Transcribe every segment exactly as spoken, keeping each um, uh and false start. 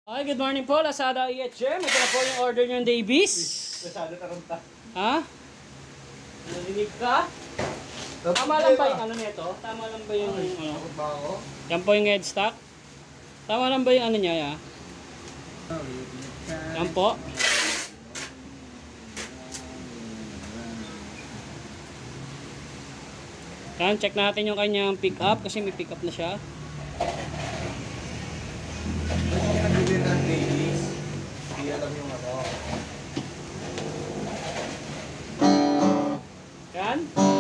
Hi, good morning po, Lazada I H M. Ito na po yung order nyo ng Davies. Lazada taranta. Ha? Narinig ka? Tama lang ba yung ano nito? Tama lang ba yung ano? Yan po yung headstock. Tama lang ba yung ano niya ya? Yan po. Yan, check natin yung kanyang pick up kasi may pick up na siya. Nabili ng Davies. Hindi alam yung ano. Yan.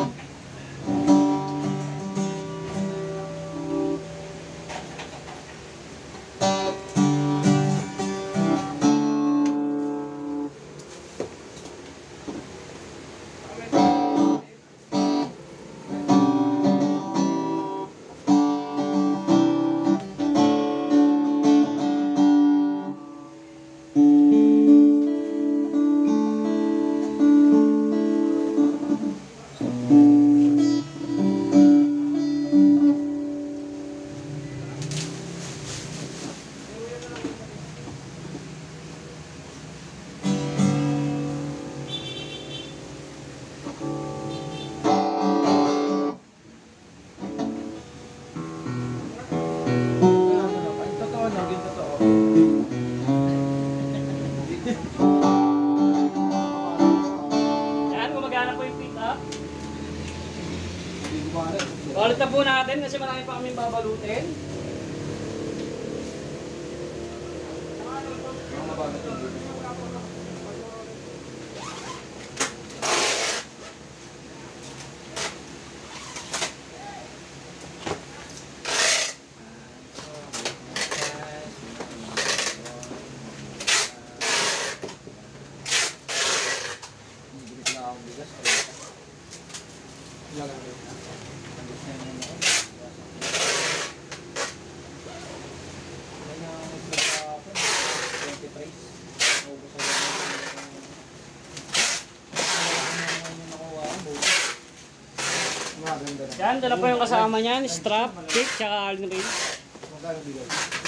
Yan, gumagana po yung pick up. Ulit na po natin kasi marami pa kaming babalutin. Yan, dala po yung kasama niyan, strap, pick, tsaka allen ring. Magkano bigay?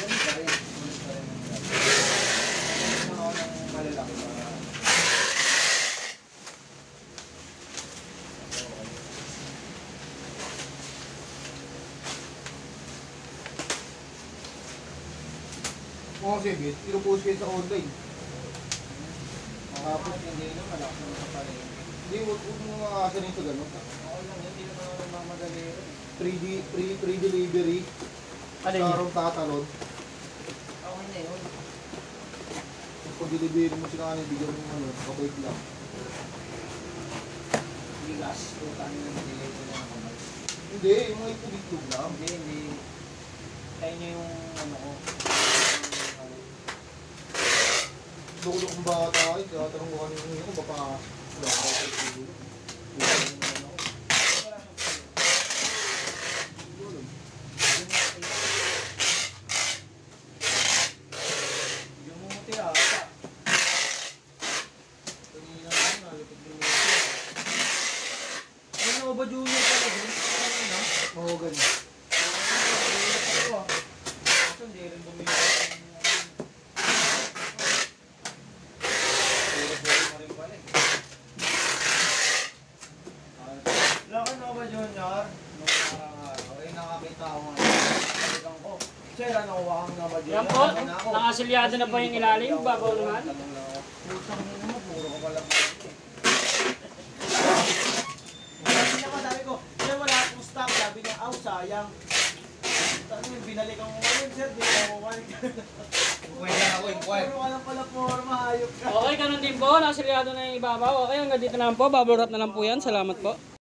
Oo, sige. Pinupost kayo sa online. Makapos hindi na malak naman sa parin. Hindi, huwag mo makakasanin sa gano'n. Oo lang, hindi naman ako namamadali. three D, free, free delivery. Ano yun? Sa arong tatalon. Okay na yun. Pag delivery mo sila kanina, bigyan mo ano, kapait lang. Bigas. Tutaan nyo yung delivery na naman. Hindi, yung mga itubig-tub lang. Hindi, hindi. Tayo nyo yung ano ko. Lulok kong bata ay, kaya tanong ko kanina yun, baka wala ka sa siguro. Yung mumuti ata. Kanina lang, nalipid yung mumuti. Ano ba junior pala din? Ano na? Oo, ganyan. Kaso hindi rin bumili. Laki na ba junior? Nung parang araw, ay nakakita ko nga. Talagang ko. Sir, ano ko ang nga ba junior? Yan po, nakasilyado na po yung ilalim, babaw naman. Putang mo mo, puro ka pala po. Sabi niya ka, sabi ko, sir, wala akong stock. Sabi niya, aw, sayang. Sabi niya, binalikan ko ngayon, sir, binalikan ko ngayon. Pwede ako, inquire. Puro ka lang pala forma, hayop ka. Okay, ganun din po, nakasilyado na yung ibabaw. Okay, hanggang dito na lang po, bubble wrap na lang po yan. Salamat po.